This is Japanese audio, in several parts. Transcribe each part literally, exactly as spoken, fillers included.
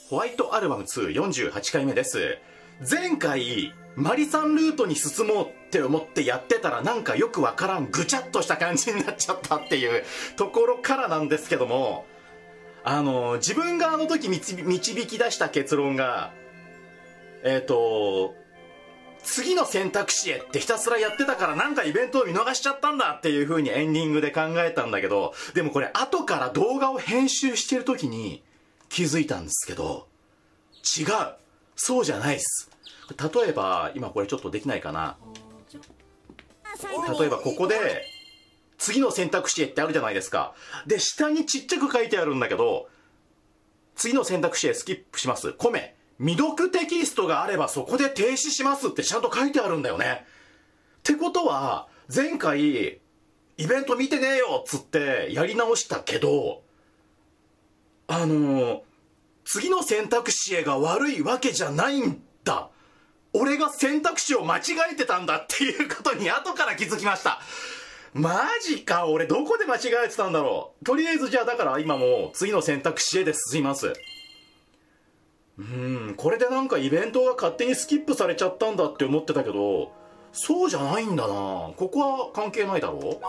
ホワイトアルバムツーよんじゅうはちかいめです。前回マリさんルートに進もうって思ってやってたらなんかよくわからんぐちゃっとした感じになっちゃったっていうところからなんですけども、あの自分があの時導き出した結論がえっと次の選択肢へってひたすらやってたからなんかイベントを見逃しちゃったんだっていう風にエンディングで考えたんだけど、でもこれ後から動画を編集してる時に気づいたんですけど、違う、そうじゃないっす。例えば今これちょっとできないかな。例えばここで次の選択肢へってあるじゃないですか。で下にちっちゃく書いてあるんだけど、次の選択肢へスキップします、米未読テキストがあればそこで停止しますってちゃんと書いてあるんだよね。ってことは前回イベント見てねえよっつってやり直したけど、あのー、次の選択肢へが悪いわけじゃないんだ。俺が選択肢を間違えてたんだっていうことに後から気づきました。マジか、俺どこで間違えてたんだろう。とりあえずじゃあだから今も次の選択肢へで進みます。うーん、これでなんかイベントが勝手にスキップされちゃったんだって思ってたけど、そうじゃないんだな。ここは関係ないだろう。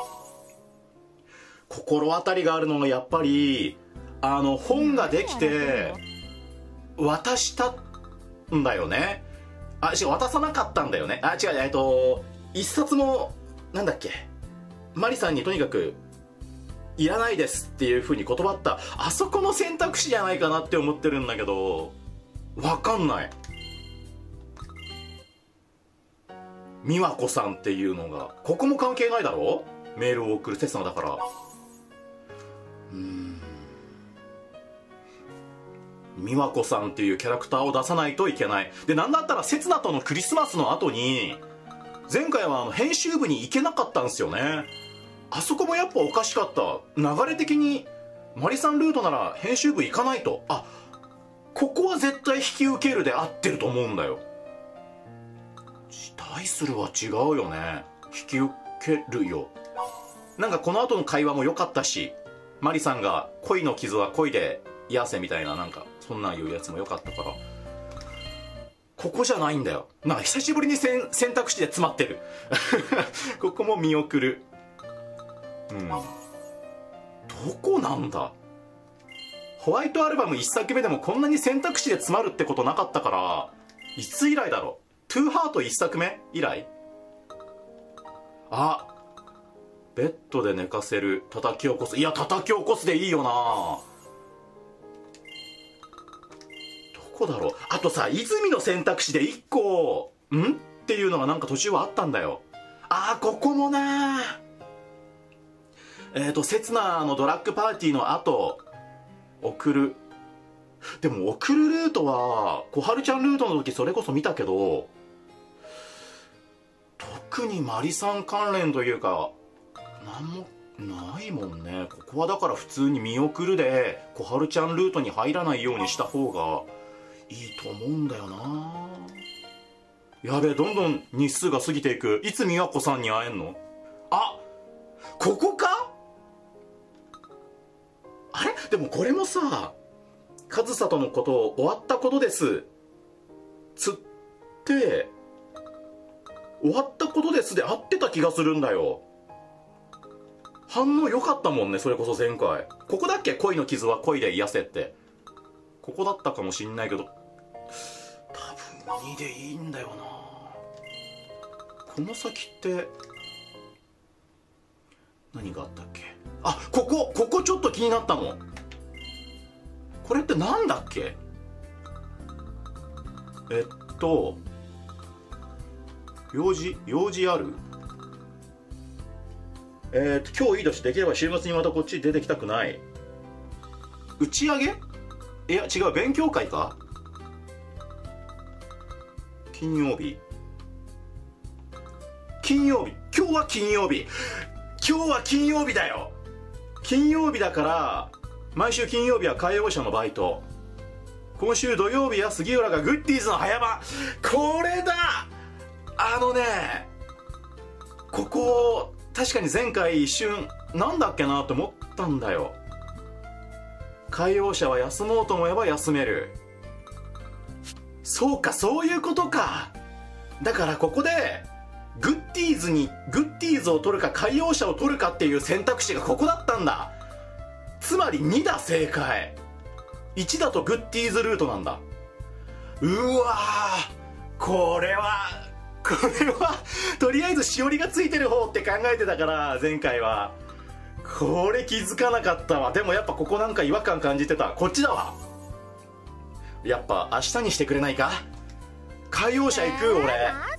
心当たりがあるのがやっぱりあの本ができて渡したんだよね。あ、違う、渡さなかったんだよね。あ、違う、えっと一冊もなんだっけ、マリさんにとにかくいらないですっていう風に断った、あそこの選択肢じゃないかなって思ってるんだけど、わかんない。美和子さんっていうのがここも関係ないだろう。メールを送る刹那だから。うーん、美和子さんっていうキャラクターを出さないといけない。でなんだったら刹那とのクリスマスの後に前回はあの編集部に行けなかったんですよね。あそこもやっぱおかしかった。流れ的にマリさんルートなら編集部行かないと。あ、ここは絶対引き受けるで合ってると思うんだよ。対するは違うよね。引き受けるよ。なんかこの後の会話も良かったし、マリさんが恋の傷は恋で癒せみたいな、なんかそんなん言うやつも良かったから、ここじゃないんだよ。なんか久しぶりに選択肢で詰まってるここも見送る。うん、どこなんだ。ホワイトアルバムいっさくめでもこんなに選択肢で詰まるってことなかったから、いつ以来だろう。トゥーハートいっさくめ以来。あ、ベッドで寝かせる、叩き起こす。いや叩き起こすでいいよな。どこだろう。あとさ、泉の選択肢でいっこんっていうのがなんか途中はあったんだよ。あー、ここもな。えっと刹那のドラッグパーティーの後送る。でも送るルートは小春ちゃんルートの時それこそ見たけど、特にマリさん関連というかなんもないもんね。ここはだから普通に見送るで小春ちゃんルートに入らないようにした方がいいと思うんだよな。やべえ、どんどん日数が過ぎていく。いつ美和子さんに会えんの。あ、ここか。あれでもこれもさ、上里のことを終わったことですつって終わったことですで合ってた気がするんだよ。反応良かったもんね、それこそ前回。ここだっけ、恋の傷は恋で癒せって。ここだったかもしんないけど、多分にでいいんだよな。この先って何があったっけ。あ、ここここちょっと気になったの。これってなんだっけ。えっと用事用事ある。えー、っと今日いい年できれば週末にまたこっちに出てきたくない。打ち上げ。いや違う、勉強会か。金曜日金曜日今日は金曜日今日は金曜日だよ。金曜日だから毎週金曜日は介護者のバイト。今週土曜日は杉浦がグッディーズの早場。これだ。あのね、ここ確かに前回一瞬なんだっけなと思ったんだよ。介護者は休もうと思えば休める。 そうか、そういうことか。だからここでグッディーズにグッディーズを取るか海洋車を取るかっていう選択肢がここだったんだ。つまりにだ、正解。いちだとグッディーズルートなんだ。うわー、これはこれはとりあえずしおりがついてる方って考えてたから、前回はこれ気づかなかったわ。でもやっぱここなんか違和感感じてた。こっちだわ。やっぱ明日にしてくれないか。海洋車行く、俺。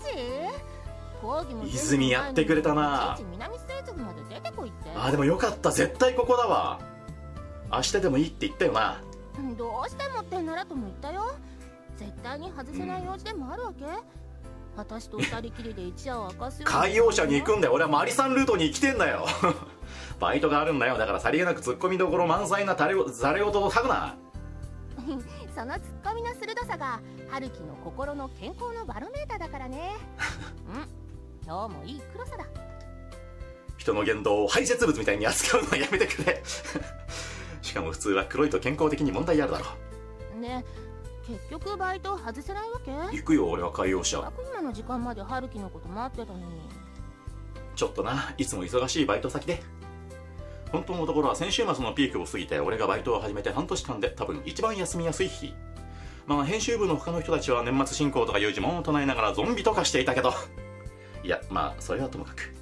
泉やってくれたな。あ、でもよかった、絶対ここだわ。明日でもいいって言ったよな。 どうしてもってならとも言ったよ。絶対に外せない用事でもあるわけ、うん、私と二人きりで一夜を明かす。 海洋車に行くんだよ。俺はマリさんルートに来てんだよ。バイトがあるんだよ。だからさりげなくツッコミどころ満載なタレザレ事を吐くな。 そのツッコミの鋭さが春樹の心の健康のバロメーターだからね。うん、今日もいい黒さだ。 人の言動を排泄物みたいに扱うのはやめてくれ。しかも普通は黒いと健康的に問題あるだろう。ね、 結局バイト外せないわけ？ 行くよ、俺は海洋車。 今の時間まで春樹のこと待ってたのに。 ちょっとな、いつも忙しいバイト先で。本当のところは先週末のピークを過ぎて俺がバイトを始めて半年間で多分一番休みやすい日。まあ編集部の他の人たちは年末進行とかいう呪文を唱えながらゾンビとかしていたけど、いやまあそれはともかく。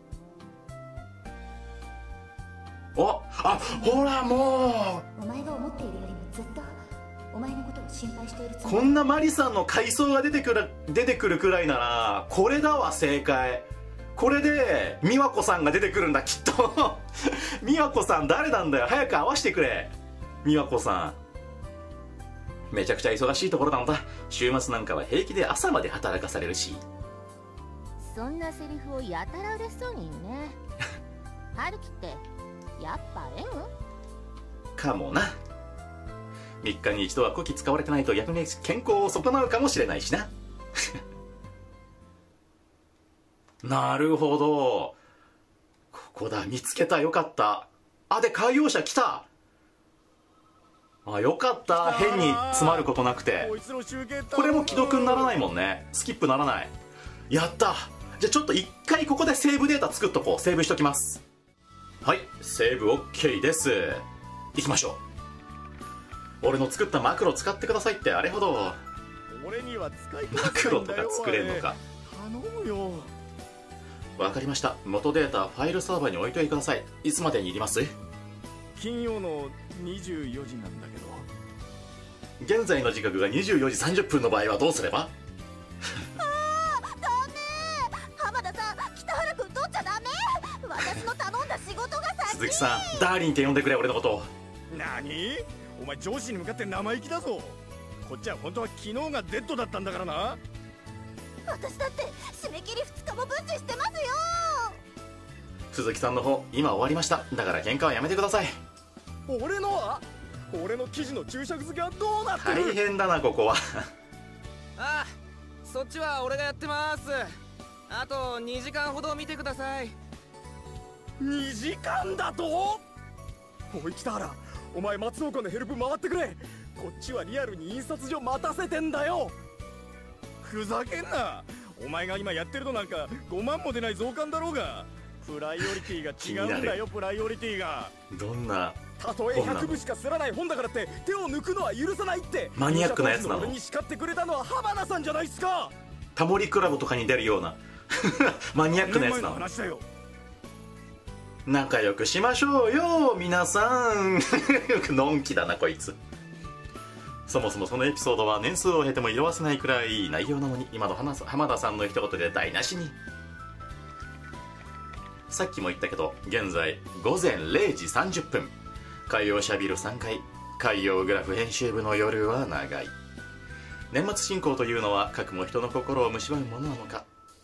お、あ、ほらもうお前が思っているよりもずっとお前のことを心配しているつもり。こんなマリさんの回想が出てくる出てくるくらいならこれだわ、正解。これで美和子さんが出てくるんだ、きっと。美和子さん誰なんだよ、早く会わせてくれ。美和子さんめちゃくちゃ忙しいところなのだ。週末なんかは平気で朝まで働かされるし。 そんなセリフをやたら嬉しそうに言うね。春樹ってやっぱ縁かもな。みっかに一度はこき使われてないと逆に健康を損なうかもしれないしな。なるほど、ここだ、見つけた。よかった。あ、で海洋車来た。あ、よかった。変に詰まることなくて。これも既読にならないもんね。スキップならない。やった。じゃあちょっと一回ここでセーブデータ作っとこう。セーブしときます。はい、セーブ OK です。行きましょう。俺の作ったマクロ使ってくださいって。あれほど俺には使いマクロとか作れんのか。 頼むよ。 わかりました。元データファイルサーバーに置いといてください。いつまでにいります？ 金曜のにじゅうよじなんだけど。現在の時刻がにじゅうよじさんじゅっぷんの場合はどうすれば？ あー、ダメ。浜田さん、北原君取っちゃダメ。私の頼んだ仕事が先。 鈴木さん、ダーリンって呼んでくれ、俺のこと。 何？お前上司に向かって生意気だぞ。こっちは本当は昨日がデッドだったんだからな。 私だって締め切りふつかもブッチしてますよ。 鈴木さんの方今終わりました。だから喧嘩はやめてください。 俺のは俺の記事の注釈付けはどうなってる？ 大変だなここは。 ああ、そっちは俺がやってます。あとにじかんほど見てください。 にじかんだと？おい北原、お前松岡のヘルプ回ってくれ。こっちはリアルに印刷所待たせてんだよ。ふざけんな。お前が今やってるのなんかごまんも出ない増刊だろうが。プライオリティが違うんだよ。プライオリティがどんな、 たとえひゃくぶしかすらない本だからって手を抜くのは許さないってマニアックなやつなの。 俺に叱ってくれたのは浜田さんじゃないっすか。 タモリクラブとかに出るようなマニアックなやつなの。仲良くしましょうよ皆さん。のんきだなこいつ。そもそもそのエピソードは年数を経ても色あせないくらい内容なのに、今の浜田さんの一言で台無しに。さっきも言ったけど現在ごぜんれいじさんじゅっぷん。海洋シャビルさんかい、海洋グラフ編集部の夜は長い。年末進行というのはかくも人の心を蝕むものなのか。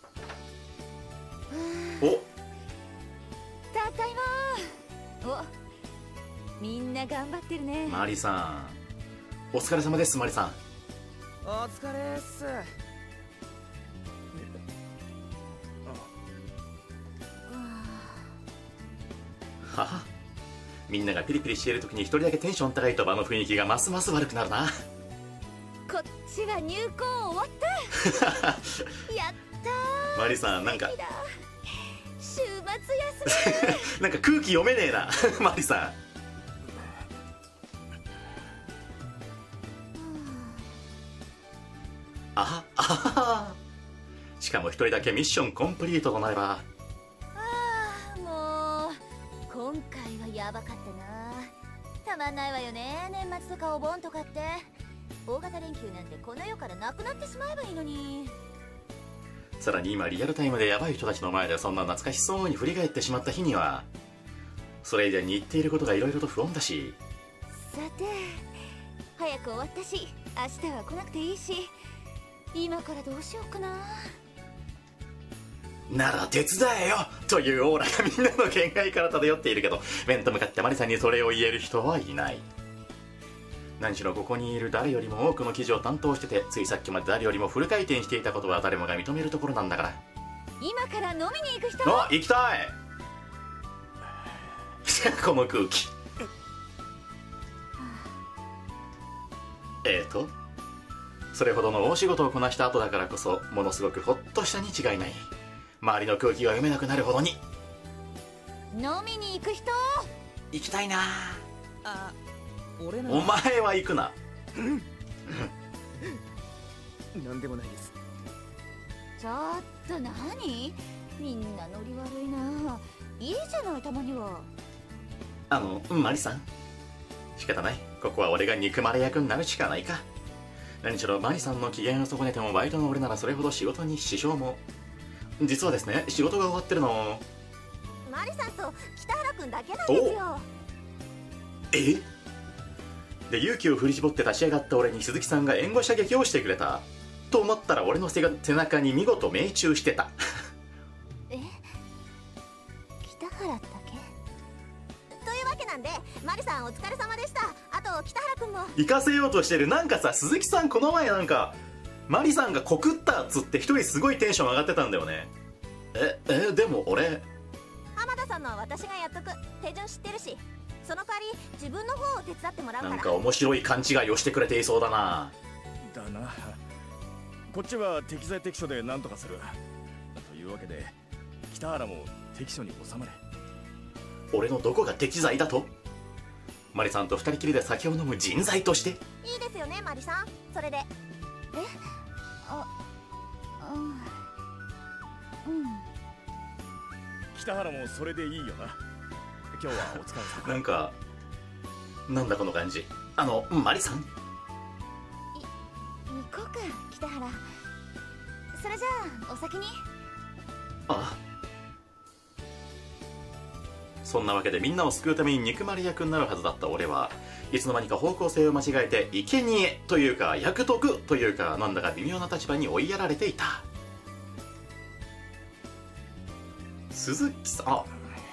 お、 ただいま。お、みんな頑張ってるね。 マリさんお疲れ様です。マリさんお疲れっす。 はは、みんながピリピリしている時に一人だけテンション高いと場の雰囲気がますます悪くなるな。 こっちは入校終わったやったー。 マリさんなんか週末休みなんか空気読めねえなマリさん。ああはしかも一人だけミッションコンプリートとなれば。 ああもう今回はやばかったな。たまんないわよね、年末とかお盆とかって。大型連休なんてこの世からなくなってしまえばいいのに。 さらに今リアルタイムでヤバい人たちの前でそんな懐かしそうに振り返ってしまった日には、それ以前に言っていることがいろいろと不穏だし。 さて早く終わったし明日は来なくていいし、今からどうしようかな。 なら手伝えよというオーラがみんなの見解から漂っているけど、面と向かってマリさんにそれを言える人はいない。何しろここにいる誰よりも多くの記事を担当してて、ついさっきまで誰よりもフル回転していたことは誰もが認めるところなんだから。 今から飲みに行く人。 あ、行きたいこの空気えーとそれほどの大仕事をこなした後だからこそ、ものすごくホッとしたに違いない。周りの空気が読めなくなるほどに。 飲みに行く人。 行きたいな。 あ、俺のお前は行くななんでもないです。 ちょっと何、みんなノリ悪いな。いいじゃない、たまには。 あのマリさん、仕方ない、ここは俺が憎まれ役になるしかないか。何しろマリさんの機嫌を損ねてもバイトの俺ならそれほど仕事に支障も。実はですね、仕事が終わってるのマリさんと北原くんだけなんですよ。 えで勇気を振り絞って立ち上がった俺に鈴木さんが援護射撃をしてくれたと思ったら、俺の背が背中に見事命中してたえ、北原だけというわけなんで、マリさんお疲れ様でした。あと北原くんも。 行かせようとしてる。なんかさ、鈴木さんこの前なんかマリさんが告ったっつって一人すごいテンション上がってたんだよね。ええでも俺浜田さんのは私がやっとく。手順知ってるし、その代わり自分の方を手伝ってもらうから。 なんか面白い勘違いをしてくれていそうだな。 だな。こっちは適材適所で何とかする。というわけで北原も適所に収まれ。 俺のどこが適材だと？マリさんと二人きりで酒を飲む人材として。 いいですよねマリさん。それで。 え、あ、うんうん。 北原もそれでいいよな。今日はお疲れ様。 なんかなんだこの感じ。あのマリさん、 行こうか北原。それじゃあお先に。 あそんなわけでみんなを救うために憎まれ役になるはずだった俺はいつの間にか方向性を間違えて生贄というか役得というか、なんだか微妙な立場に追いやられていた。鈴木さん、あ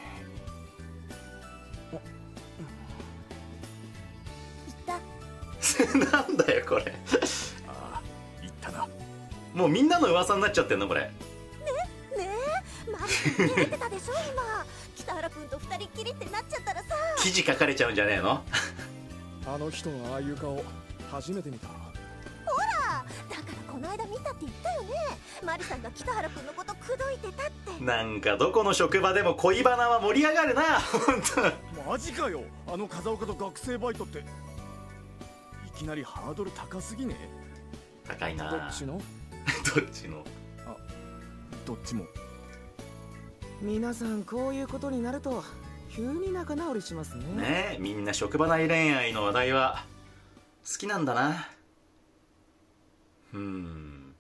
なんだよこれああ、言ったな。 もうみんなの噂になっちゃってんのこれ。 ねえ、マリさん切れてたでしょ今。北原くんと二人っきりってなっちゃったらさ。 記事書かれちゃうんじゃねえのあの人のああいう顔初めて見た。 ほら、だからこの間見たって言ったよね。マリさんが北原くんのこと口説いてたって。 なんかどこの職場でも恋バナは盛り上がるな本当。 マジかよ。あの風岡と学生バイトっていきなりハードル高すぎね。 高いな。 どっちのどっちのあ、どっちも。 皆さんこういうことになると急に仲直りしますね。 ねえ、みんな職場内恋愛の話題は好きなんだな。うーん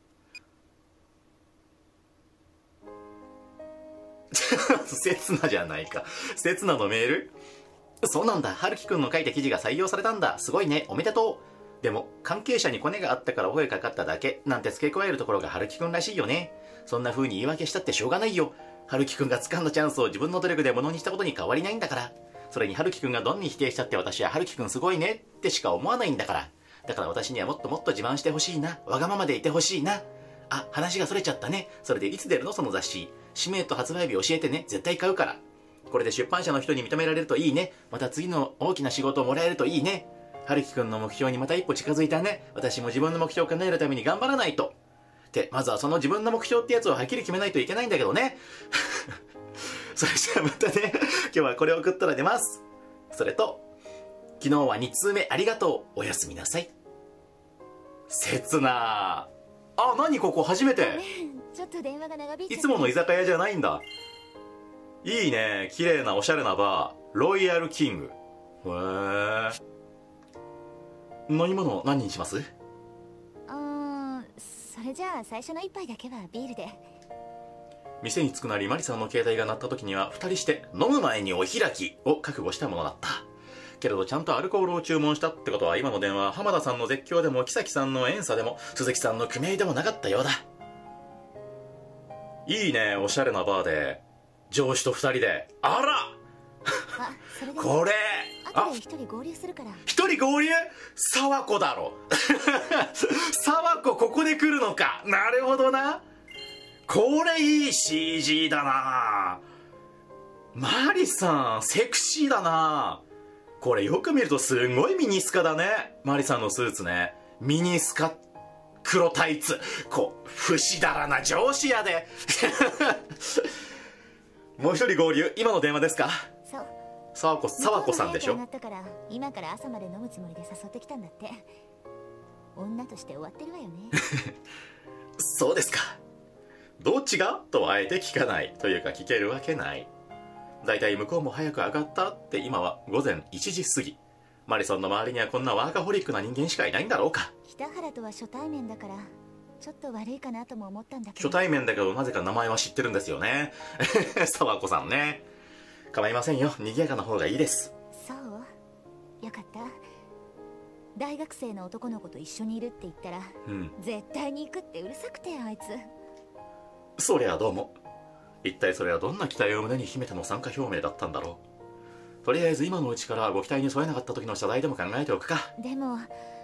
刹那じゃないか。刹那のメール。そうなんだ、春樹くんの書いた記事が採用されたんだ。すごいね、おめでとう。でも関係者にコネがあったから声かかっただけなんて付け加えるところが春樹くんらしいよね。そんな風に言い訳したってしょうがないよ。春樹くんが掴んだチャンスを自分の努力で物にしたことに変わりないんだから。それに春樹くんがどんに否定したって私は春樹くんすごいねってしか思わないんだから。だから私にはもっともっと自慢してほしいな。わがままでいてほしいな。あ、話がそれちゃったね。それでいつ出るのその雑誌。氏名と発売日教えてね。絶対買うから。これで出版社の人に認められるといいね。また次の大きな仕事をもらえるといいね。 春樹くんの目標にまた一歩近づいたね。私も自分の目標を叶えるために頑張らないと。って、まずはその自分の目標ってやつをはっきり決めないといけないんだけどね。それじゃあまたね、今日はこれを送ったら出ます。それと、昨日はに通目ありがとう。おやすみなさい。切なー。あ、何ここ初めて。 ちょっと電話が長引いちゃって。 いつもの居酒屋じゃないんだ。いいね、綺麗なおしゃれなバー、ロイヤルキング。へー。飲み物何にします？ うーん、それじゃあ最初の一杯だけはビールで。 店に着くなりマリさんの携帯が鳴った時には二人して飲む前にお開きを覚悟したものだった。けれどちゃんとアルコールを注文したってことは今の電話浜田さんの絶叫でも木崎さんの遠差でも鈴木さんの組合でもなかったようだ。いいね、おしゃれなバーで上司と二人で。あらあ、それでこれ後で一人合流するから。 一人合流？沢子だろ。沢子ここで来るのか。なるほどな。これいい シージー だな。マリさんセクシーだな。これよく見るとすごいミニスカだね。マリさんのスーツね。ミニスカ黒タイツ。こう不死だらな上司やで。もう一人合流。今の電話ですか？ そう。 沢子、沢子さんでしょ。 向こうが早く上がったから今から朝まで飲むつもりで誘ってきたんだって。女として終わってるわよね。 そうですか。どっちがとあえて聞かないというか聞けるわけない。だいたい向こうも早く上がったって今は午前いちじ過ぎ。マリソンの周りにはこんなワーカホリックな人間しかいないんだろうか。 北原とは初対面だからちょっと悪いかなとも思ったんだけど。 初対面だけどなぜか名前は知ってるんですよね。沢子さんね。構いませんよ、賑やかな方がいいです。 そうよかった。大学生の男の子と一緒にいるって言ったら、 うん、 絶対に行くってうるさくてあいつ。 そりゃどうも。一体それはどんな期待を胸に秘めての参加表明だったんだろう。とりあえず今のうちからご期待に添えなかった時の謝罪でも考えておくか。 でも、うん、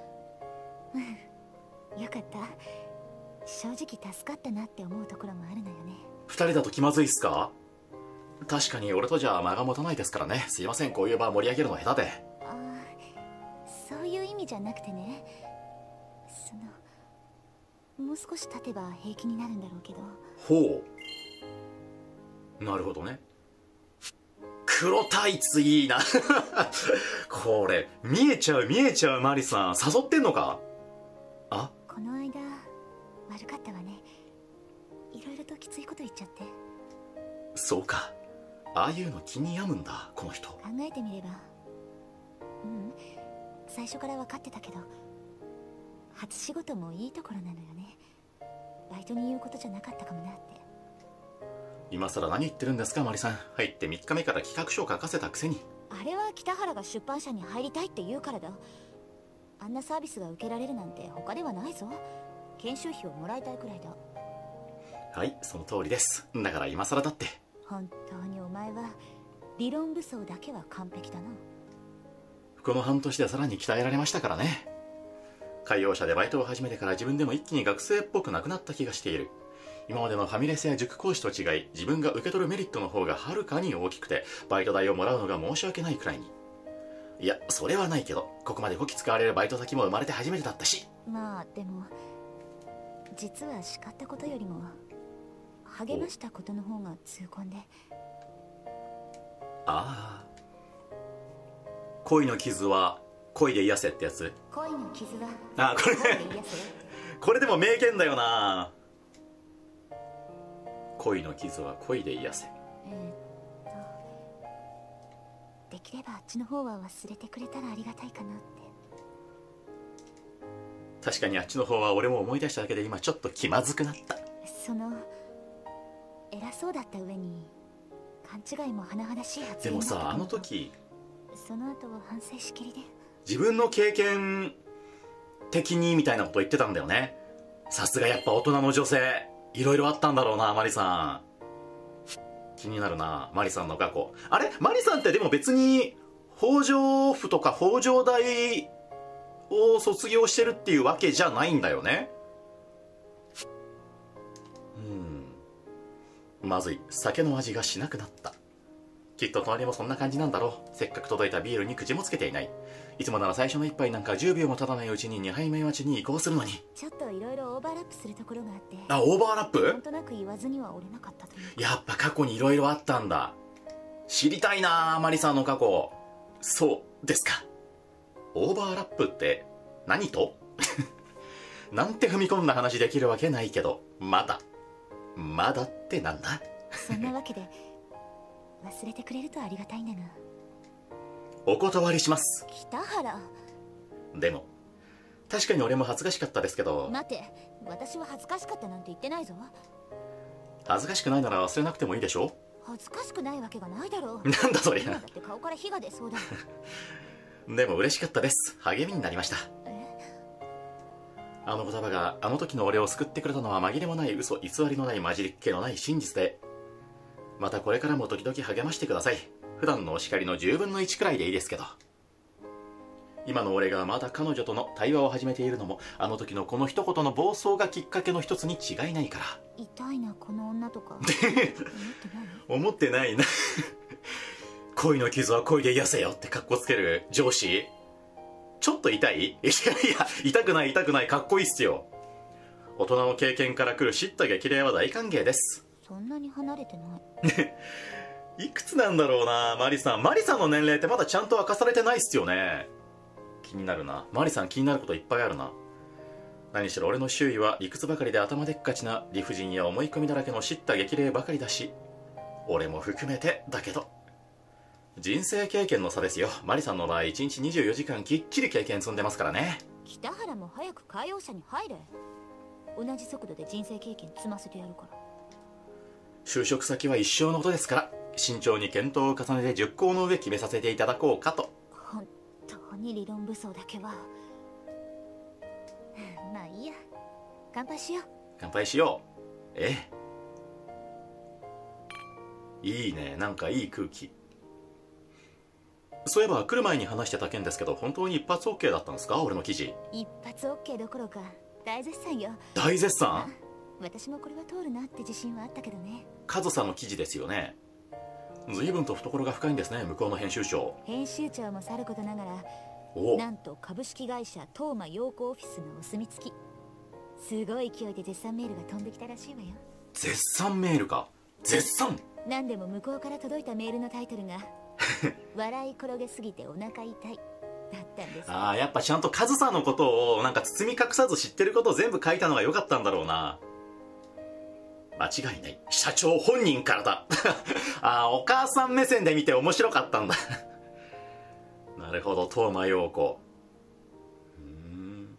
よかった。正直助かったなって思うところもあるのよね。 二人だと気まずいっすか？確かに俺とじゃ間が持たないですからね。すいません、こういう場盛り上げるの下手で。 ああ、そういう意味じゃなくてね、そのもう少し経てば平気になるんだろうけど。 ほう、なるほどね。黒タイツいいな。これ見えちゃう見えちゃう。マリさん誘ってんのか？あ、 この間悪かったわね。いろいろときついこと言っちゃって。 そうか、ああいうの気に病むんだこの人。 考えてみれば、うん、最初から分かってたけど、初仕事もいいところなのよね。バイトに言うことじゃなかったかもなって。 今さら何言ってるんですかマリさん。入ってみっかめから企画書を書かせたくせに。 あれは北原が出版社に入りたいって言うからだ。あんなサービスが受けられるなんて他ではないぞ。研修費をもらいたいくらいだ。 はい、その通りです。だから今さらだって。 本当にお前は理論武装だけは完璧だな。 この半年でさらに鍛えられましたからね。海洋社でバイトを始めてから自分でも一気に学生っぽくなくなった気がしている。今までのファミレスや塾講師と違い、自分が受け取るメリットの方がはるかに大きくて、バイト代をもらうのが申し訳ないくらいに。いや、それはないけど、ここまでこき使われるバイト先も生まれて初めてだったし。まあでも実は叱ったことよりも励ましたことの方が痛恨で。ああ、恋の傷は恋で癒せってやつ。恋の傷はあ、これこれでも名言だよな。恋の傷は恋で癒せ。えー、っとできればあっちの方は忘れてくれたらありがたいかなって。確かにあっちの方は俺も思い出しただけで今ちょっと気まずくなった。その偉そうだった上に勘違いも甚だしい発言。でもさ、あの時その後は反省しきりで、自分の経験的にみたいなこと言ってたんだよね。さすがやっぱ大人の女性、いろいろあったんだろうな。マリさん気になるな、マリさんの過去。あれ、マリさんってでも別に北条府とか北条大を卒業してるっていうわけじゃないんだよね。うん、まずい、酒の味がしなくなった。 きっと隣もそんな感じなんだろう。せっかく届いたビールに口もつけていない。いつもなら最初の一杯なんかじゅうびょうも経たないうちににはいめ待ちに移行するのに。 ちょっといろいろオーバーラップするところがあって、 あ、オーバーラップ？ なんとなく言わずには折れなかったというか。 やっぱ過去にいろいろあったんだ。知りたいなあ、マリさんの過去。そうですか。オーバーラップって何となんて踏み込んだ話できるわけないけど、まだまだってなんだ。 そんなわけで忘れてくれるとありがたいんだが。 お断りします。 北原。 でも確かに俺も恥ずかしかったですけど。 待て、私は恥ずかしかったなんて言ってないぞ。 恥ずかしくないなら忘れなくてもいいでしょ。 恥ずかしくないわけがないだろう。 なんだそりゃ。 今だって顔から火が出そうだ。 でも嬉しかったです。励みになりました。あの言葉があの時の俺を救ってくれたのは紛れもない嘘偽りのない混じりっ気のない真実で、またこれからも時々励ましてください。普段のお叱りのじゅうぶんのいちくらいでいいですけど。今の俺がまだ彼女との対話を始めているのもあの時のこの一言の暴走がきっかけの一つに違いないから。 痛いなこの女とか思ってないな。恋の傷は恋で癒せよってカッコつける上司、ちょっと痛い？いやいや、痛くない痛くない、かっこいいっすよ。大人の経験から来る叱咤激励は大歓迎です。 そんなに離れてない。 いくつなんだろうな、マリさん。マリさんの年齢ってまだちゃんと明かされてないっすよね。気になるな。マリさん気になることいっぱいあるな。何しろ俺の周囲は理屈ばかりで頭でっかちな理不尽や思い込みだらけの叱咤激励ばかりだし、俺も含めてだけど人生経験の差ですよ。マリさんの場合いちにちにじゅうよじかんきっちり経験積んでますからね。 北原も早く海洋社に入れ。同じ速度で人生経験積ませてやるから。 就職先は一生のことですから、慎重に検討を重ねて熟考の上決めさせていただこうかと。 本当に理論武装だけは。まあいいや、乾杯しよう。 乾杯しよう。ええ、いいね、なんかいい空気。そういえば来る前に話してた件ですけど、本当に一発 OK だったんですか？俺の記事。 一発 OK どころか大絶賛よ。 大絶賛？ 私もこれは通るなって自信はあったけどね。 カズさんの記事ですよね。随分と懐が深いんですね、向こうの編集長。 編集長もさることながら、 おなんと株式会社東間陽子オフィスのお墨付き。すごい勢いで絶賛メールが飛んできたらしいわよ。 絶賛メールか。絶賛。 なんでも向こうから届いたメールのタイトルが笑い転げすぎてお腹痛いだったんです。 ああ、やっぱちゃんとカズさんのことをなんか包み隠さず知ってることを全部書いたのが良かったんだろうな。間違いない、社長本人からだ。ああ、お母さん目線で見て面白かったんだ。なるほど、東間陽子。うーん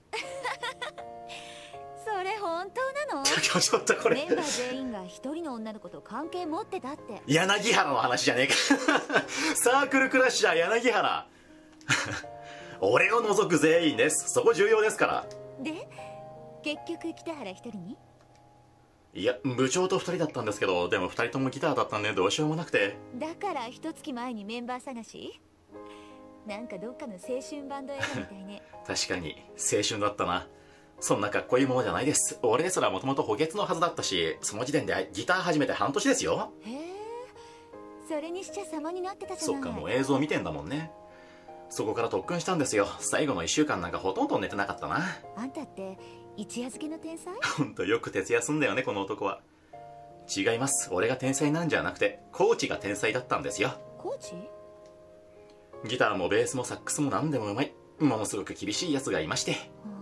それ本当なの？ ちょっとこれメンバー全員が一人の女の子と関係持ってたって。 柳原の話じゃねえか。サークルクラッシャー柳原。俺を除く全員です。そこ重要ですから。 で結局北原一人に？ いや、部長とふたりだったんですけど、でもふたりともギターだったんでどうしようもなくて。 だから一月前にメンバー探し？なんかどっかの青春バンド映画みたいね。 確かに青春だったな。そんなかっこいいものじゃないです。俺ですらもともと補欠のはずだったし、その時点でギター始めて半年ですよ。 へえ、それにしちゃ様になってたじゃない。 そっか、もう映像見てんだもんね。そこから特訓したんですよ。最後のいっしゅうかんなんかほとんど寝てなかったな。 あんたって一夜漬けの天才？ ほんとよく徹夜すんだよね、この男は。違います。俺が天才なんじゃなくてコーチが天才だったんですよ。 コーチ？ ギターもベースもサックスも何でもうまい、ものすごく厳しいやつがいまして。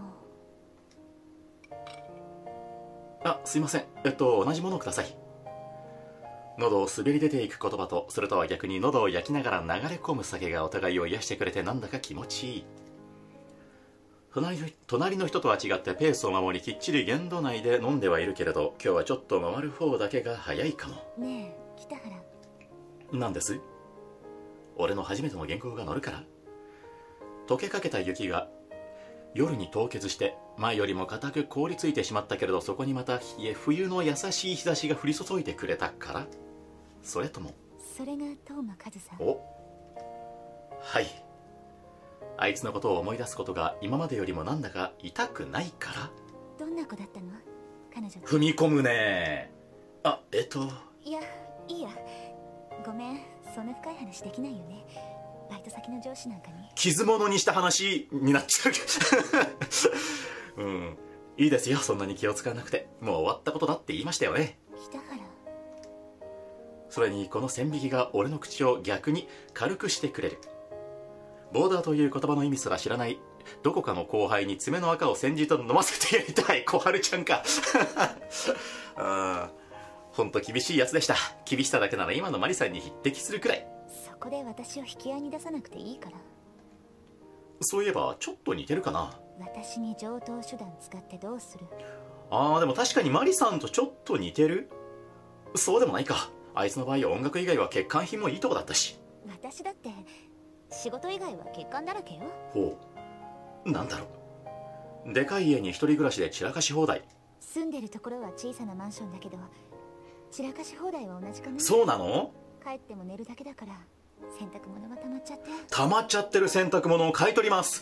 あ、すいません。えっと同じものをください。喉を滑り出ていく言葉と、それとは逆に喉を焼きながら流れ込む酒がお互いを癒してくれてなんだか気持ちいい。隣の、隣の人とは違ってペースを守りきっちり限度内で飲んではいるけれど、今日はちょっと回る方だけが早いかも。 ねえ北原。 なんです？俺の初めての原稿が乗るから。溶けかけた雪が夜に凍結して前よりも固く凍りついてしまったけれど、そこにまた冷え冬の優しい日差しが降り注いでくれたから。それともそれが東間和さん？ お、はい。あいつのことを思い出すことが今までよりもなんだか痛くないから。 どんな子だったの彼女？ 踏み込むね。あ、えっといやいいや、ごめんそんな深い話できないよね。バイト先の上司なんかに傷物にした話になっちゃううんいいですよ、そんなに気を使わなくて。もう終わったことだって言いましたよね。 北原。 それにこの線引きが俺の口を逆に軽くしてくれる。ボーダーという言葉の意味すら知らないどこかの後輩に爪の赤を煎じと飲ませてやりたい小春ちゃんかあほんと厳しいやつでした。厳しさだけなら今のマリさんに匹敵するくらい。 そこで私を引き合いに出さなくていいから。 そういえばちょっと似てるかな。 私に常套手段使ってどうする？ あーでも確かにマリさんとちょっと似てる。そうでもないか。あいつの場合音楽以外は欠陥品もいいとこだったし。 私だって仕事以外は欠陥だらけよ。 ほう、なんだろう。でかい家に一人暮らしで散らかし放題。 住んでるところは小さなマンションだけど散らかし放題は同じかな。 そうなの？ 帰っても寝るだけだから洗濯物が溜まっちゃって。 溜まっちゃってる洗濯物を買い取ります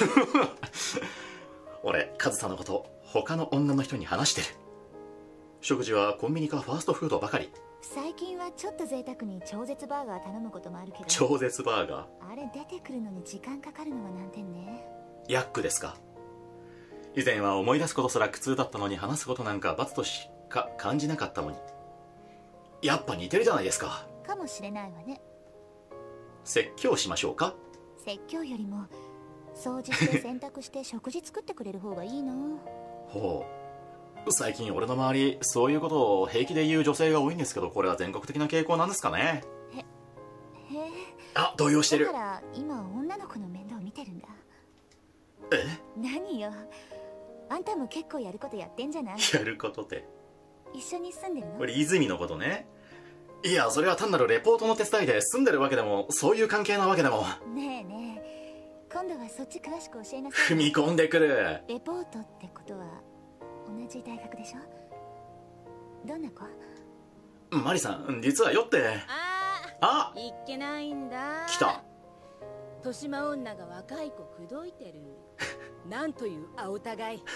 俺カズさんのこと他の女の人に話してる。食事はコンビニかファーストフードばかり。 最近はちょっと贅沢に超絶バーガー頼むこともあるけど、 超絶バーガーあれ出てくるのに時間かかるのが難点ね。 ヤックですか。以前は思い出すことすら苦痛だったのに話すことなんか罰としか感じなかったのに。やっぱ似てるじゃないですか。 かもしれないわね。 説教しましょうか。 説教よりも掃除して洗濯して食事作ってくれる方がいいなほう、最近俺の周りそういうことを平気で言う女性が多いんですけど、これは全国的な傾向なんですかね。 へへえ。 あ、動揺してる。 だから今女の子の面倒を見てるんだ。 え？ 何よ、あんたも結構やることやってんじゃない？ やることって、 一緒に住んでるの？ これ泉のことね。いや、それは単なるレポートの手伝いで、住んでるわけでもそういう関係なわけでも。 ねえねえ、今度はそっち詳しく教えなさい。 踏み込んでくる。 レポートってことは同じ大学でしょ？どんな子？ マリさん実はよって。 ああ、 いっけないんだ。 来た。 豊島女が若い子口説いてるなんという青互い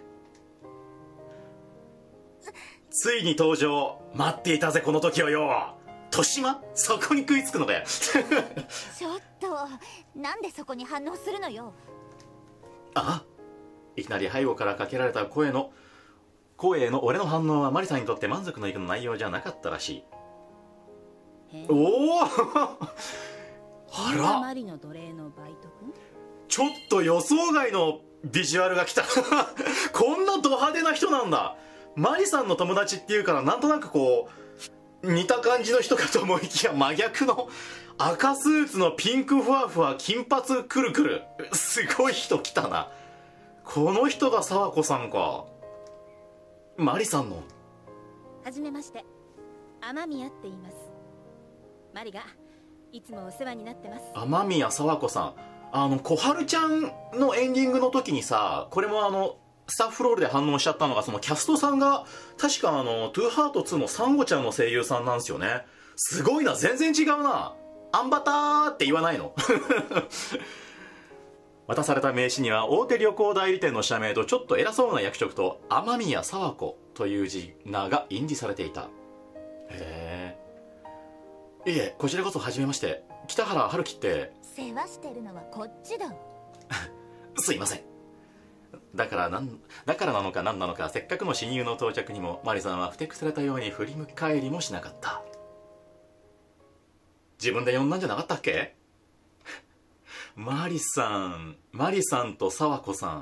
ついに登場。待っていたぜこの時をよ。豊島、そこに食いつくのだよちょっとなんでそこに反応するのよ。 あ、いきなり背後からかけられた声の声への俺の反応はマリさんにとって満足のいく内容じゃなかったらしい。おおあら、 マリの奴隷のバイト君、 ちょっと予想外のビジュアルが来たこんなド派手な人なんだ。マリさんの友達っていうからなんとなくこう似た感じの人かと思いきや、真逆の赤スーツのピンクふわふわ金髪くるくる、すごい人来たな。この人が沢子さんか。マリさんの。 はじめまして、雨宮って言います。マリがいつもお世話になってます。 雨宮沢子さん、あの小春ちゃんのエンディングの時にさ、これもあのスタッフロールで反応しちゃったのが、そのキャストさんが確かあのトゥーハートツーのサンゴちゃんの声優さんなんですよね。すごいな、全然違うな。アンバターって言わないの渡された名刺には大手旅行代理店の社名とちょっと偉そうな役職と雨宮沢子という字名が印字されていた。へえ。いえ、こちらこそ初めまして、北原春樹って。 世話してるのはこっちだすいません。だからなんだからなのか何なのか、せっかくの親友の到着にもマリさんはふてくされたように振り向き返りもしなかった。自分で呼んだんじゃなかったっけマリさん、マリさんと沢子さん。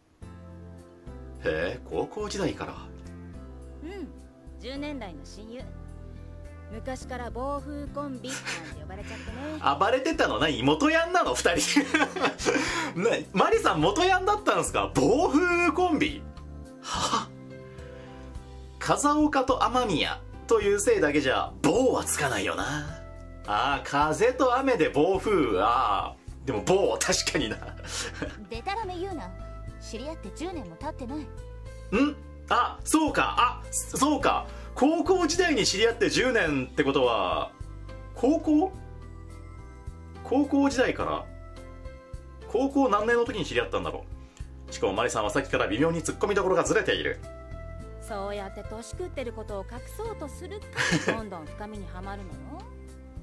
へえ、高校時代から。 うん、じゅうねん来の親友。昔から暴風コンビなんて呼ばれちゃってね。 暴れてたの何、元ヤンなの二人な、マリさん元ヤンだったんですか。暴風コンビはあ。風岡と雨宮というせいだけじゃ暴はつかないよな。ああ、風と雨で暴風。ああ、でも棒は確かになでたらめ言うな。知り合ってじゅうねんも経ってない。 ん、あ、そうか、あ、そうか、高校時代に知り合ってじゅうねんってことは、高校高校時代から、高校何年の時に知り合ったんだろう。しかもマリさんはさっきから微妙にツッコミどころがずれている。 そうやって年食ってることを隠そうとするからどんどん深みにはまるのよ。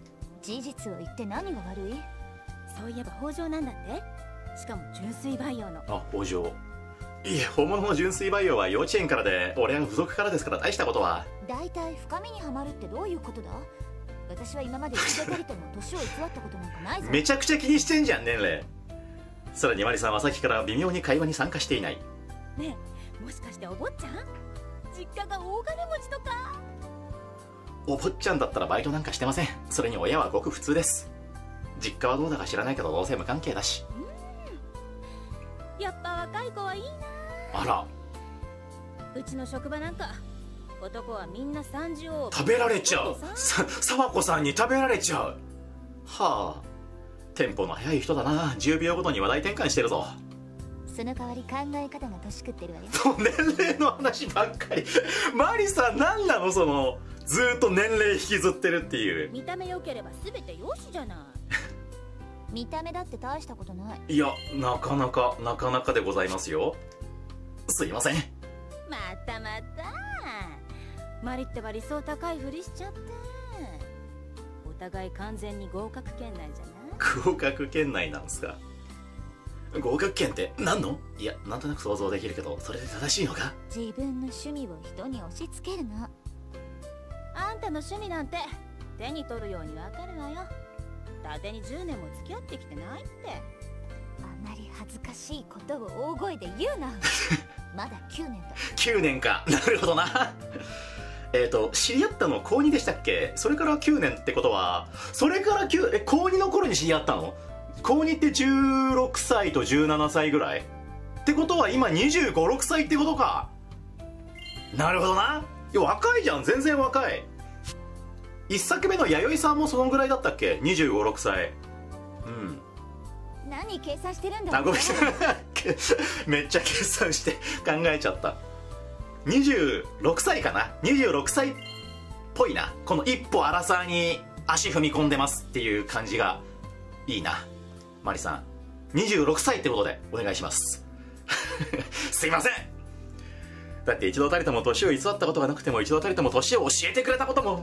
事実を言って何が悪い？ そういえば北条なんだって。しかも純粋培養の。 あ、北条。いえ、本物の純粋培養は幼稚園からで、俺は付属からですから大したことは。 大体深みにはまるってどういうことだ？私は今まで一度たりとも年を偽ったことなんかないぞ。 めちゃくちゃ気にしてんじゃん、年齢。さらにマリさんはさっきから微妙に会話に参加していない。 ねえ、もしかしてお坊ちゃん？実家が大金持ちとか？ お坊ちゃんだったらバイトなんかしてません。それに親はごく普通です。実家はどうだか知らないけどどうせ無関係だし。 うん、やっぱ若い子はいいな。 あら、 うちの職場なんか男はみんなさんじゅうオーバー。 食べられちゃう。さ沢子さんに食べられちゃう。はあ、テンポの速い人だな。じゅうびょうごとに話題転換してるぞ。 その代わり考え方が年食ってるわよ。 年齢の話ばっかり。マリさん何なの、そのずーっと年齢引きずってるっていう。 見た目良ければ全てよしじゃない。 見た目だって大したことない。 いや、なかなかなかなかでございますよ。すいません。 またまたマリってば理想高いふりしちゃって。お互い完全に合格圏内じゃない？ 合格圏内なんすか？合格圏って何の？いや、なんとなく想像できるけど、それで正しいのか？ 自分の趣味を人に押し付けるの。 あんたの趣味なんて手に取るようにわかるわよ。伊達にじゅうねんも付き合ってきてないって。 あまり恥ずかしいことを大声で言うな。まだきゅうねんだ。 きゅうねんか。なるほどな。えっと知り合ったの高にでしたっけ？それからきゅうねんってことは、それからきゅうえ高にの頃に知り合ったの？高にってじゅうろくさいとじゅうななさいぐらいってことは、今にじゅうご、ろくさいってことか。なるほどな。いや、若いじゃん、全然若い。一作目の弥生さんもそのぐらいだったっけ？にじゅうご、ろくさい。うん。 何計算してるんだあ、ごめんなさい。めっちゃ計算して考えちゃった。にじゅうろくさいかな。にじゅうろくさいっぽいな。この一歩荒さに足踏み込んでますっていう感じがいいな。マリさんにじゅうろくさいってことでお願いします。すいません。だって一度たりとも年を偽ったことがなくても、一度たりとも年を教えてくれたことも。は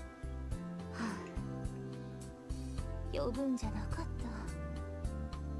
あ、呼ぶんじゃなかった。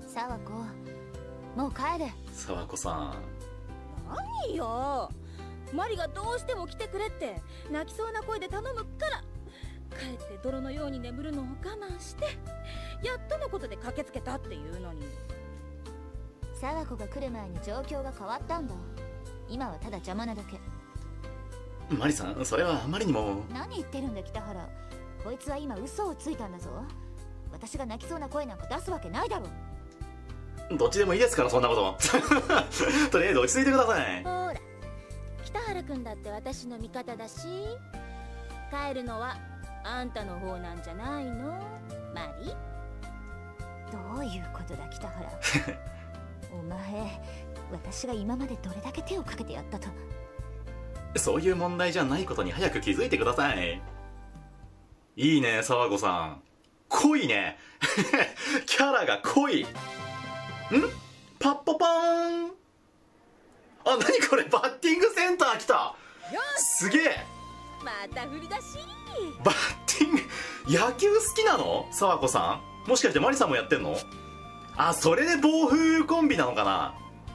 沢子、もう帰れ。 沢子さん。 何よ、マリがどうしても来てくれって泣きそうな声で頼むから、帰って泥のように眠るのを我慢してやっとのことで駆けつけたっていうのに。 沢子が来る前に状況が変わったんだ。今はただ邪魔なだけ。 マリさん、それはあまりにも。 何言ってるんだ北原。こいつは今嘘をついたんだぞ。私が泣きそうな声なんか出すわけないだろ。 どっちでもいいですから、そんなこと。とりあえず落ち着いてください。 ほら、北原君だって私の味方だし、帰るのはあんたの方なんじゃないのマリ？ どういうことだ北原。お前、私が今までどれだけ手をかけてやったと。 そういう問題じゃないことに早く気づいてください。いいね、沢子さん。濃いね。キャラが濃い。ん？パッパパーン。あ、なにこれ、バッティングセンター来た。すげえ。 また振り出し。 バッティング、野球好きなの？沢子さん、もしかしてマリさんもやってんの？あ、それで暴風コンビなのかな。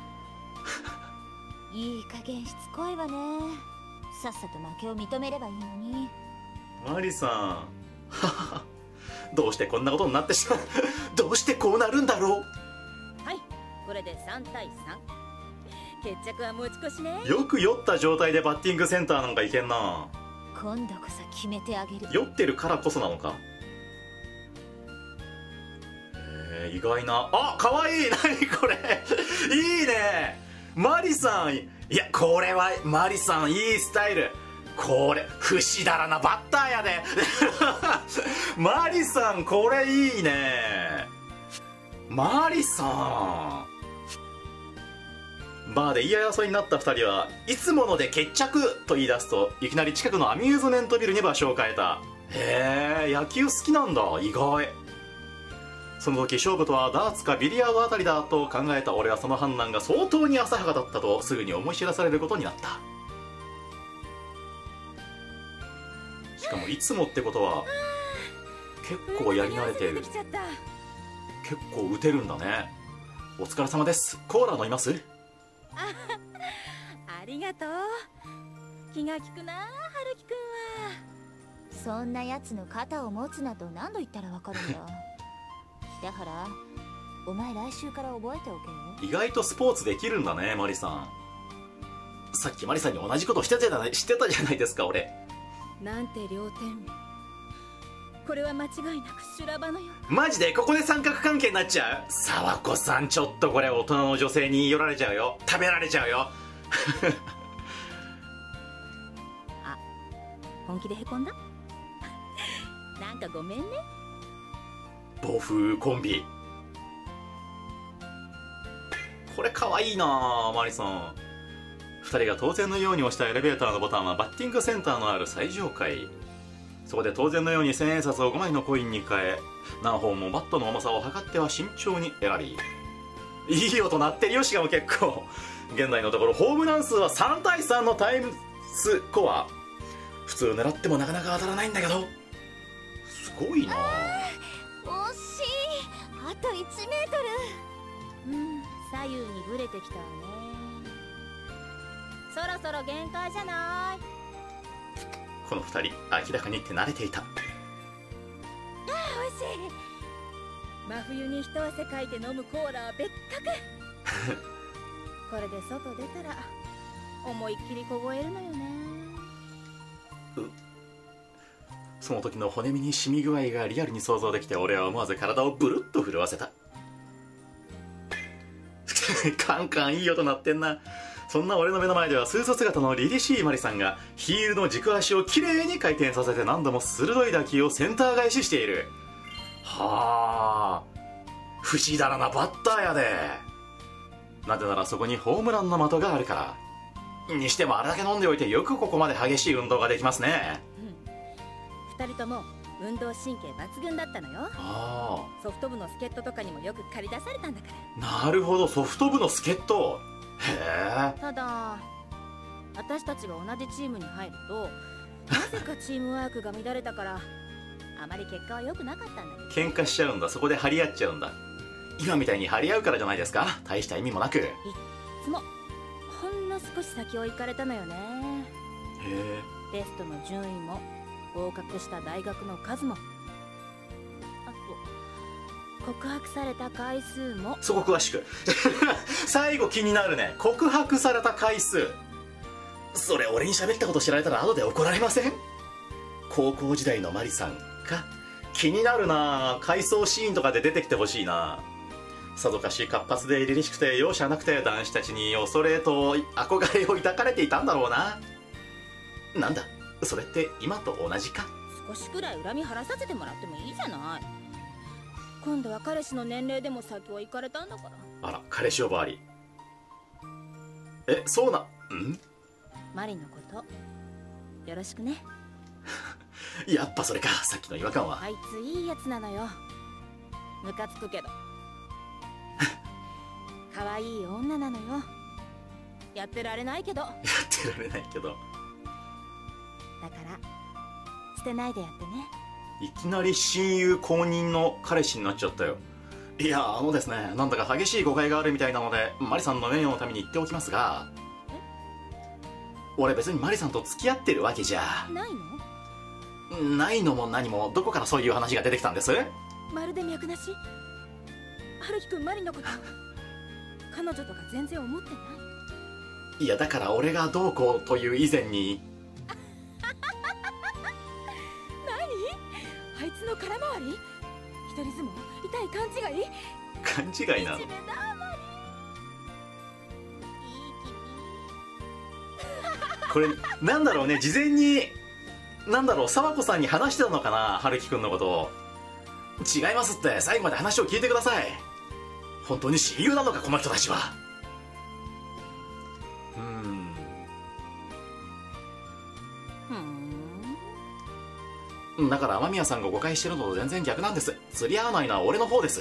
いい加減しつこいわね。さっさと負けを認めればいいのに。 マリさん、はは、どうしてこんなことになってしまう。どうしてこうなるんだろう。 はい、これでさんたいさん。決着は持ち越しね。 よく酔った状態でバッティングセンターなんかいけんな。 今度こそ決めてあげる。 酔ってるからこそなのか。えー、意外な。あ、かわいい。何これ。いいねマリさん。いや、これはマリさんいいスタイル。これ不死だらなバッターやで。マリさんこれいいね。マリさん。バーで言い争いになったふたりはいつもので決着と言い出すと、いきなり近くのアミューズメントビルに場所を変えた。へえ、野球好きなんだ。意外。その時勝負とはダーツかビリヤードあたりだと考えた俺は、その判断が相当に浅はかだったとすぐに思い知らされることになった。しかもいつもってことは結構やり慣れてる。 出きちゃった。 結構打てるんだね。お疲れ様です。コーラ飲みます？ ありがとう。気が利くな、春樹くんは。 そんなやつの肩を持つなと何度言ったらわかるんだ。北原、お前来週から覚えておけよ。 意外とスポーツできるんだね、マリさん。さっきマリさんに同じことしてたじゃない、してたじゃないですか、俺。 なんて両点。これは間違いなく修羅場のよう。 マジでここで三角関係になっちゃう？沢子さん、ちょっとこれ大人の女性に言い寄られちゃうよ。食べられちゃうよ。 あ、本気でへこんだ？なんかごめんね。 暴風コンビ。これかわいいなマリさん。ふたりが当然のように押したエレベーターのボタンはバッティングセンターのある最上階。そこで当然のように千円札をごまいのコインに変え、何本もバットの重さを測っては慎重に選び、いい音鳴ってるよ。しかも結構現在のところホームラン数はさんたいさんのタイムスコア。普通狙ってもなかなか当たらないんだけど、すごいな。 惜しい。あといちメートル。 うん、左右にぶれてきたわね。そろそろ限界じゃない？ このふたり明らかに手慣れていた。 ああ、美味しい。真冬に一汗かいて飲むコーラは別格。これで外出たら思いっきり凍えるのよね。 その時の骨身に染み具合がリアルに想像できて、俺は思わず体をブルッと震わせた。カンカンいい音鳴ってんな。そんな俺の目の前ではスーツ姿の凛々しいマリさんがヒールの軸足をきれいに回転させて何度も鋭い打球をセンター返ししている。はあ、不思議だなバッターやで。なぜならそこにホームランの的があるから。にしてもあれだけ飲んでおいてよくここまで激しい運動ができますね。 ふたりとも運動神経抜群だったのよ。 ああ、 ソフト部の助っ人とかにもよく借り出されたんだから。 なるほど、ソフト部の助っ人。へえ。 ただ私たちが同じチームに入るとなぜかチームワークが乱れたからあまり結果は良くなかったんだけど。 喧嘩しちゃうんだ。そこで張り合っちゃうんだ。今みたいに張り合うからじゃないですか。大した意味もなく。いっつもほんの少し先を行かれたのよね。 へえ。 テストの順位も合格した大学の数も、あと告白された回数も。 そこ詳しく。最後気になるね。告白された回数。それ俺に喋ったこと知られたら後で怒られません？高校時代のマリさんか気になるな。回想シーンとかで出てきてほしいな。さぞかし活発で凛々しくて容赦なくて男子たちに恐れと憧れを抱かれていたんだろうな。なんだそれって今と同じか。 少しくらい恨み晴らさせてもらってもいいじゃない。今度は彼氏の年齢でも先は行かれたんだから。 あら、彼氏呼ばわり。え、そうな、ん？ マリのことよろしくね。 やっぱそれか。さっきの違和感は。 あいついいやつなのよ。ムカつくけど可愛い女なのよ。やってられないけど。やってられないけど。 だから捨てないでやってね。 いきなり親友公認の彼氏になっちゃったよ。いや、あのですね、なんだか激しい誤解があるみたいなのでマリさんの名誉のために言っておきますが、俺別にマリさんと付き合ってるわけじゃないの？ ないのも何も。どこからそういう話が出てきたんです？ まるで脈なし。春樹くんマリのこと彼女とか全然思ってない？ いや、だから俺がどうこうという以前に。 何？あいつの空回り？一人相撲？痛い勘違い？ 勘違いなの？ いいこれなんだろうね、事前になんだろう、沢子さんに話してたのかな、春樹くんのことを。違いますって、最後まで話を聞いてください。本当に親友なのかこの人たちは。うーんふん。 だから雨宮さんが誤解してるのと全然逆なんです。釣り合わないのは俺の方です。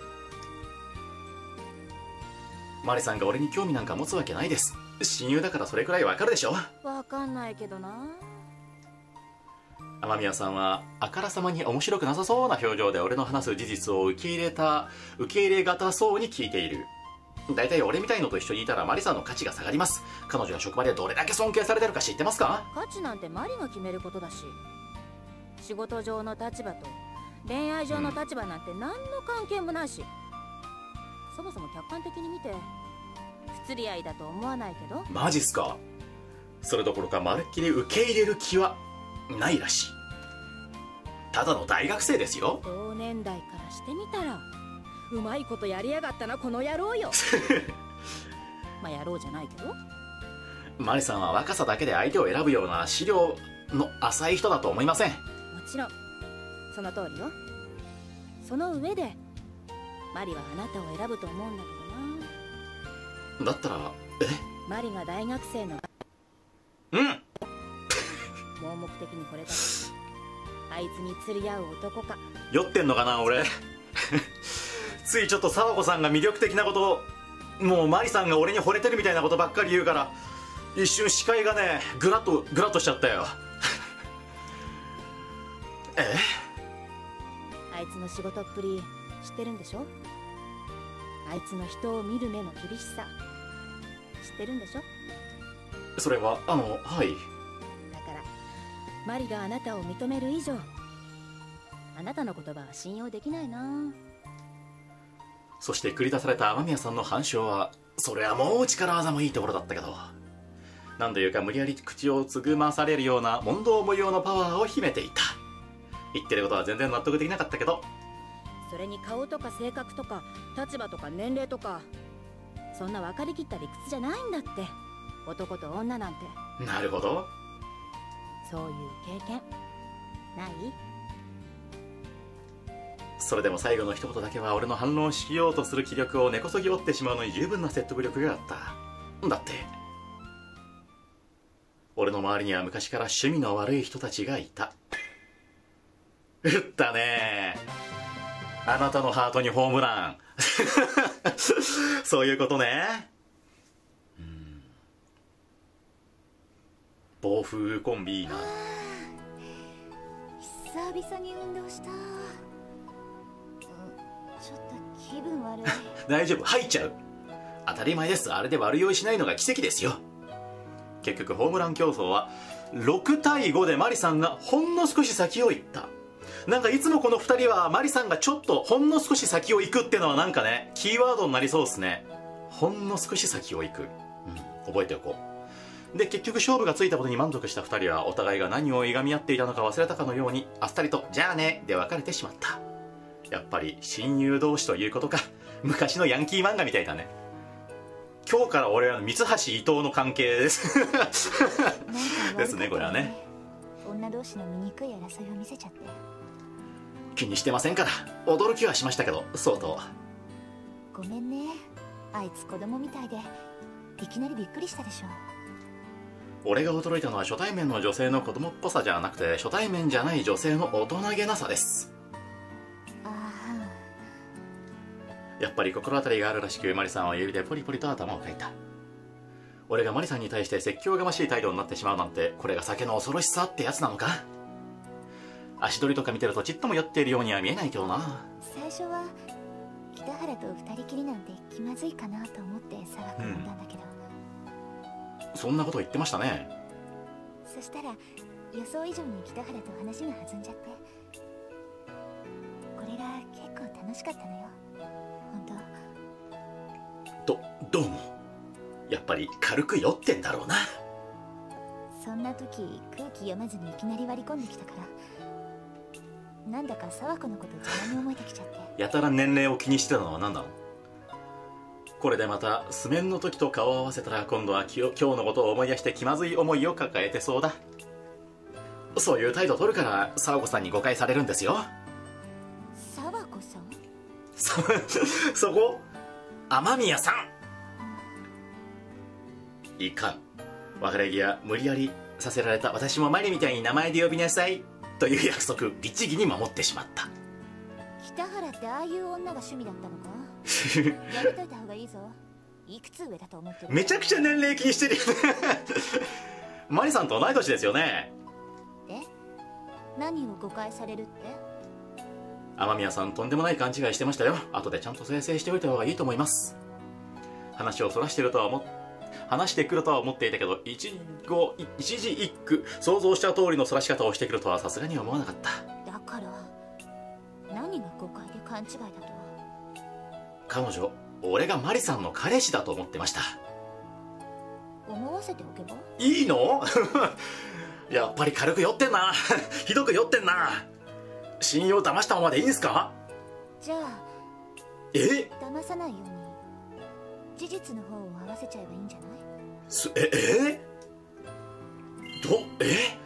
マリさんが俺に興味なんか持つわけないです。親友だからそれくらいわかるでしょ。 わかんないけどな。 雨宮さんはあからさまに面白くなさそうな表情で俺の話す事実を受け入れた受け入れがたそうに聞いている。だいたい俺みたいのと一緒にいたらマリさんの価値が下がります。彼女は職場でどれだけ尊敬されてるか知ってますか？ 価値なんてマリが決めることだし、仕事上の立場と恋愛上の立場なんて何の関係もないし、そもそも客観的に見て不釣り合いだと思わないけど。 マジっすか？それどころかまるっきり受け入れる気はないらしい。ただの大学生ですよ。 同年代からしてみたらうまいことやりやがったなこの野郎よ。まあ野郎じゃないけど、 マリさんは若さだけで相手を選ぶような資料の浅い人だと思いません。 もちろんその通りよ。その上でマリはあなたを選ぶと思うんだけどな。 だったらえマリが大学生のうん盲目的に惚れたあいつに釣り合う男か。 酔ってんのかな俺。ついちょっと沢子さんが魅力的なことを、もうマリさんが俺に惚れてるみたいなことばっかり言うから一瞬視界がねグラッとグラッとしちゃったよ。えあいつの仕事っぷり知ってるんでしょ？あいつの人を見る目の厳しさ知ってるんでしょ？ それはあのはいだからマリがあなたを認める以上あなたの言葉は信用できないな。 そして繰り出された雨宮さんの反証はそれはもう力技もいいところだったけど、なんというか無理やり口をつぐまされるような問答模様のパワーを秘めていた。言ってることは全然納得できなかったけど、 それに顔とか性格とか立場とか年齢とかそんな分かりきった理屈じゃないんだって、男と女なんて。 なるほど。 そういう経験ない？ それでも最後の一言だけは俺の反論しようとする気力を根こそぎ折ってしまうのに十分な説得力があった。だって俺の周りには昔から趣味の悪い人たちがいた。打ったねー、あなたのハートにホームラン。そういうことね。うん、暴風コンビいいな。 久々に運動した。ちょっと気分悪い。 大丈夫、入っちゃう。当たり前です。あれで悪酔いしないのが奇跡ですよ。結局ホームラン競争はろくたいごでマリさんがほんの少し先を行った。なんかいつもこのふたりはマリさんがちょっとほんの少し先を行くってのはなんかねキーワードになりそうですね。ほんの少し先を行く、うん、覚えておこう。で結局勝負がついたことに満足したふたりはお互いが何をいがみ合っていたのか忘れたかのようにあっさりとじゃあねで別れてしまった。やっぱり親友同士ということか。昔のヤンキー漫画みたいだね。今日から俺は三橋伊藤の関係ですですねこれはね。 女同士の醜い争いを見せちゃって。 気にしてませんから。驚きはしましたけどそうと。 ごめんね、あいつ子供みたいでいきなりびっくりしたでしょ。 俺が驚いたのは初対面の女性の子供っぽさじゃなくて初対面じゃない女性の大人げなさです。やっぱり心当たりがあるらしくマリさんは指でポリポリと頭をかいた。俺がマリさんに対して説教がましい態度になってしまうなんてこれが酒の恐ろしさってやつなのか。足取りとか見てるとちっとも酔っているようには見えないけどな。 最初は北原と二人きりなんて気まずいかなと思って佐賀君呼んだんだけど、 うん、そんなこと言ってましたね。 そしたら予想以上に北原と話が弾んじゃって、これが結構楽しかったのよ。本当。どどうもやっぱり軽く酔ってんだろうな。 そんな時空気読まずにいきなり割り込んできたからなんだか沢子のこと邪魔に思えてきちゃって。 やたら年齢を気にしてたのは何なの。これでまた素面の時と顔を合わせたら今度は今日のことを思い出して気まずい思いを抱えてそうだ。そういう態度取るから沢子さんに誤解されるんですよ。 沢子さんそ, そこ雨宮さんいかん。別れ際無理やりさせられた私もマリみたいに名前で呼びなさいという約束律儀に守ってしまった。 北原ってああいう女が趣味だったのか。やめといた方がいいぞ。いくつ上だと思ってる。 めちゃくちゃ年齢気にしてるよね。マリさんと同い年ですよね。 え何を誤解されるって？ 雨宮さんとんでもない勘違いしてましたよ。後でちゃんと訂正しておいた方がいいと思います。話をそらしてるとは思っ話してくるとは思っていたけど、一語一字一句想像した通りのそらし方をしてくるとはさすがに思わなかった。 だから何が誤解で勘違いだとは。 彼女、俺がマリさんの彼氏だと思ってました。 思わせておけばいいの？やっぱり軽く酔ってんな。ひどく酔ってんな。信用騙したままでいいんすか？ じゃあえ騙さないように事実の方を合わせちゃえばいいんじゃない？ すええどえ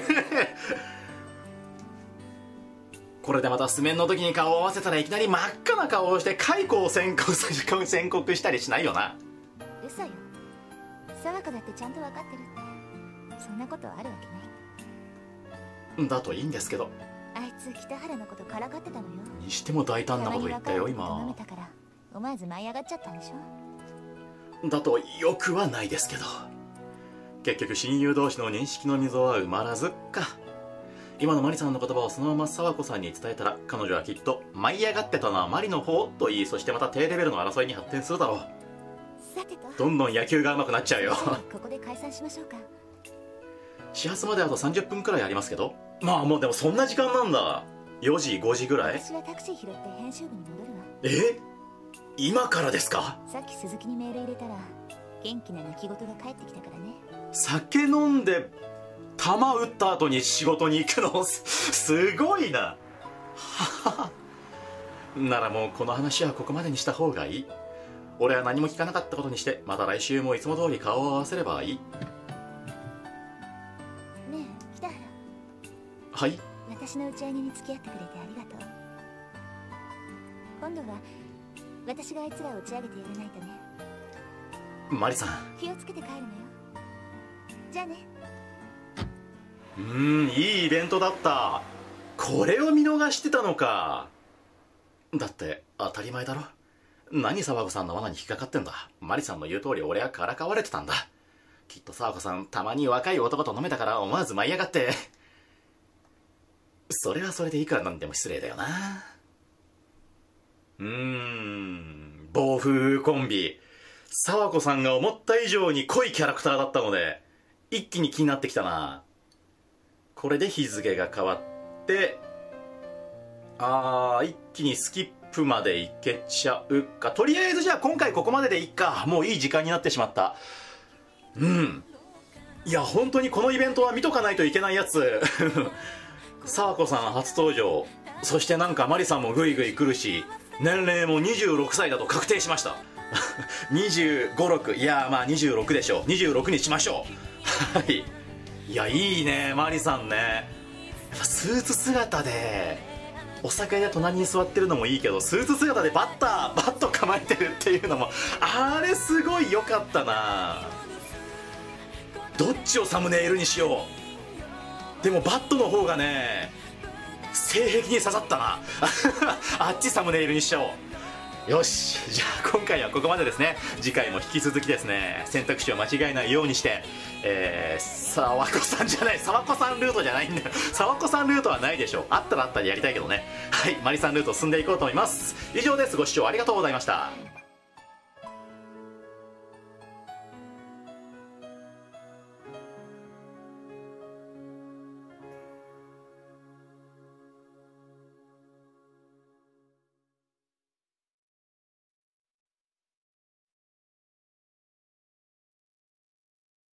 これでまた素面の時に顔を合わせたらいきなり真っ赤な顔をして解雇を宣告宣告したりしないよな。 嘘よ。沢子だってちゃんと分かってるって。そんなことあるわけない。 だといいんですけど。 あいつ北原のことからかってたのよ。 にしても大胆なこと言ったよ今。 飲めたから思わず舞い上がっちゃったんでしょ。 だとよくはないですけど、結局親友同士の認識の溝は埋まらずか。今のマリさんの言葉をそのまま沢子さんに伝えたら、彼女はきっと舞い上がってたのはマリの方と言い、そしてまた低レベルの争いに発展するだろう。 さてと、 どんどん野球が上手くなっちゃうよ。 ここで解散しましょうか。 始発まであとさんじゅっぷんくらいありますけど。まあもうでもそんな時間なんだ。よじごじぐらい。 私はタクシー拾って編集部に戻るわ。 え今からですか？ さっき鈴木にメール入れたら元気な泣き言が返ってきたからね。 酒飲んで球打った後に仕事に行くのすごいな。ははならもうこの話はここまでにした方がいい。俺は何も聞かなかったことにして、また来週もいつも通り顔を合わせればいい。 ねえ北原。 はい。 私の打ち上げに付き合ってくれてありがとう。今度は私があいつらを打ち上げてやらないとね。 マリさん、 気をつけて帰るのよ。じゃあね。 うーん、いいイベントだった。これを見逃してたのか。だって当たり前だろ。何沢子さんの罠に引っかかってんだ。マリさんの言う通り俺はからかわれてたんだ。きっと沢子さんたまに若い男と飲めたから思わず舞い上がって。それはそれでいくらなんでも失礼だよな。うーん、暴風コンビ。沢子さんが思った以上に濃いキャラクターだったので一気に気になってきたな。これで日付が変わって、あー一気にスキップまでいけちゃうか。とりあえずじゃあ今回ここまででいっか。もういい時間になってしまった。うん、いや本当にこのイベントは見とかないといけないやつ。沢子さん初登場、そしてなんかマリさんもグイグイ来るし、年齢もにじゅうろくさいだと確定しました。にじゅうご、ろく、いやまあにじゅうろくでしょう。にじゅうろくにしましょう。はい。いやいいねマリさんね。やっぱスーツ姿でお酒で隣に座ってるのもいいけど、スーツ姿でバッターバット構えてるっていうのもあれすごい良かったな。どっちをサムネイルにしよう。でもバットの方がね性癖に刺さったな。あっちサムネイルにしちゃおう。よし、じゃあ今回はここまでですね。次回も引き続きですね、選択肢を間違えないようにして、えー、沢子さんじゃない、沢子さんルートじゃないんだよ。沢子さんルートはないでしょう。あったらあったらやりたいけどね。はい、マリさんルート進んでいこうと思います。以上です。ご視聴ありがとうございました。